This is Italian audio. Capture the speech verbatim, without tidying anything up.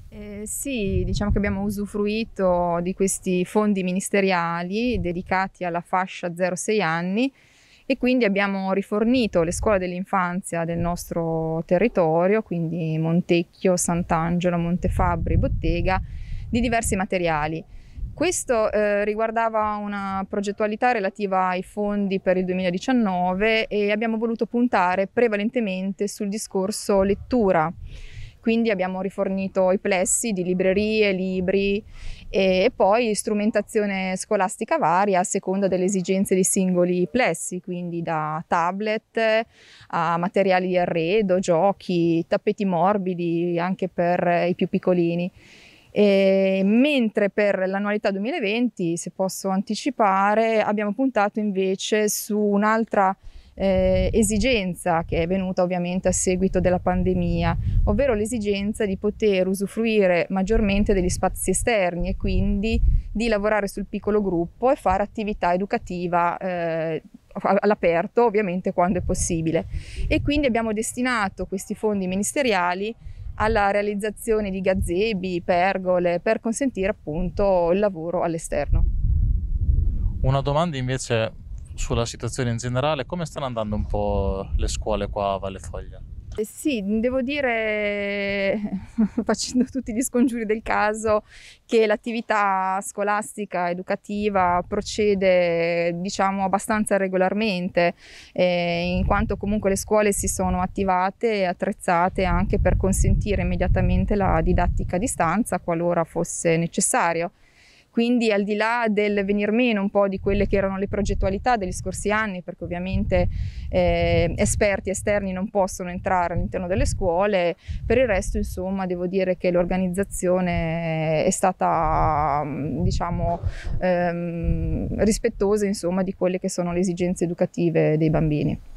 Ehm, sì, diciamo che abbiamo usufruito di questi fondi ministeriali dedicati alla fascia zero sei anni e quindi abbiamo rifornito le scuole dell'infanzia del nostro territorio, quindi Montecchio, Sant'Angelo, Montefabbri, Bottega, di diversi materiali. Questo eh, riguardava una progettualità relativa ai fondi per il duemiladiciannove e abbiamo voluto puntare prevalentemente sul discorso lettura. Quindi abbiamo rifornito i plessi di librerie, libri e, e poi strumentazione scolastica varia a seconda delle esigenze dei singoli plessi, quindi da tablet a materiali di arredo, giochi, tappeti morbidi anche per i più piccolini. E mentre per l'annualità duemilaventi, se posso anticipare, abbiamo puntato invece su un'altra eh, esigenza che è venuta ovviamente a seguito della pandemia, ovvero l'esigenza di poter usufruire maggiormente degli spazi esterni e quindi di lavorare sul piccolo gruppo e fare attività educativa eh, all'aperto, ovviamente quando è possibile. E quindi abbiamo destinato questi fondi ministeriali alla realizzazione di gazebi, pergole, per consentire appunto il lavoro all'esterno. Una domanda invece sulla situazione in generale, come stanno andando un po' le scuole qua a Valle Foglia? Eh sì, devo dire, facendo tutti gli scongiuri del caso, che l'attività scolastica educativa procede, diciamo, abbastanza regolarmente, eh, in quanto comunque le scuole si sono attivate e attrezzate anche per consentire immediatamente la didattica a distanza qualora fosse necessario. Quindi al di là del venir meno un po' di quelle che erano le progettualità degli scorsi anni, perché ovviamente eh, esperti esterni non possono entrare all'interno delle scuole, per il resto insomma devo dire che l'organizzazione è stata diciamo ehm, rispettosa insomma di quelle che sono le esigenze educative dei bambini.